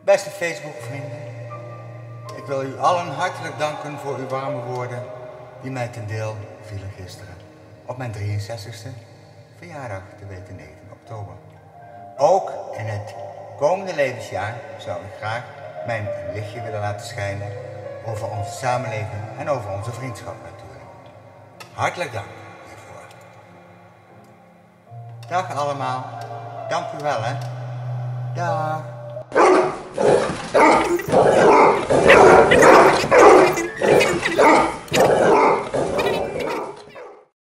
Beste Facebook-vrienden, ik wil u allen hartelijk danken voor uw warme woorden die mij ten deel vielen gisteren op mijn 63ste verjaardag, te weten 9 oktober. Ook in het komende levensjaar zou ik graag mijn lichtje willen laten schijnen over onze samenleving en over onze vriendschap natuurlijk. Hartelijk dank hiervoor. Dag allemaal. Dank u wel, hè. Dag.